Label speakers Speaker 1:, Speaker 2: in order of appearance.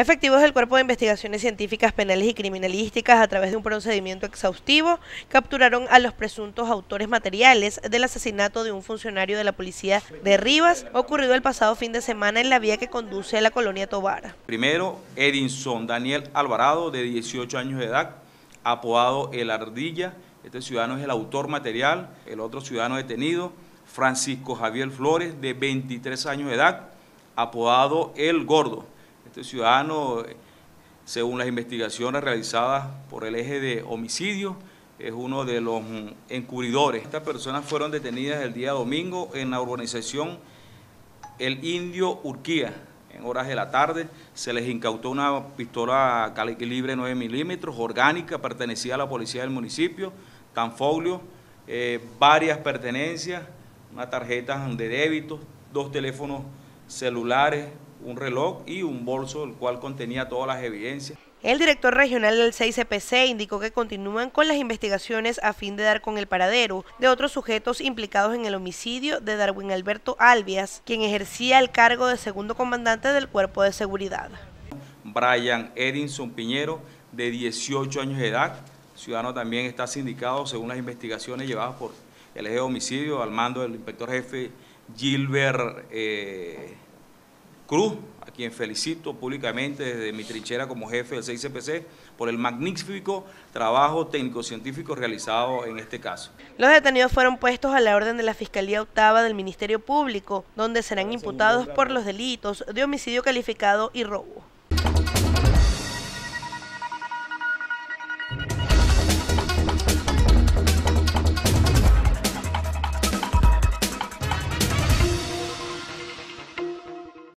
Speaker 1: Efectivos del Cuerpo de Investigaciones Científicas Penales y Criminalísticas, a través de un procedimiento exhaustivo, capturaron a los presuntos autores materiales del asesinato de un funcionario de la policía de Rivas, ocurrido el pasado fin de semana en la vía que conduce a la colonia Tovar.
Speaker 2: Primero, Edinson Daniel Alvarado, de 18 años de edad, apodado El Ardilla. Este ciudadano es el autor material. El otro ciudadano detenido, Francisco Javier Flores, de 23 años de edad, apodado El Gordo. Este ciudadano, según las investigaciones realizadas por el eje de homicidio, es uno de los encubridores. Estas personas fueron detenidas el día domingo en la urbanización El Indio Urquía. En horas de la tarde se les incautó una pistola calibre 9 milímetros orgánica, pertenecida a la policía del municipio, tanfolio, varias pertenencias, una tarjeta de débito, 2 teléfonos celulares, un reloj y un bolso, el cual contenía todas las evidencias.
Speaker 1: El director regional del 6CPC indicó que continúan con las investigaciones a fin de dar con el paradero de otros sujetos implicados en el homicidio de Darwin Alberto Albias, quien ejercía el cargo de segundo comandante del Cuerpo de Seguridad.
Speaker 2: Brian Edinson Piñero, de 18 años de edad, ciudadano también está sindicado según las investigaciones llevadas por el eje de homicidio al mando del inspector jefe Gilbert Cruz, a quien felicito públicamente desde mi trinchera como jefe del 6CPC por el magnífico trabajo técnico-científico realizado en este caso.
Speaker 1: Los detenidos fueron puestos a la orden de la Fiscalía Octava del Ministerio Público, donde serán imputados por los delitos de homicidio calificado y robo.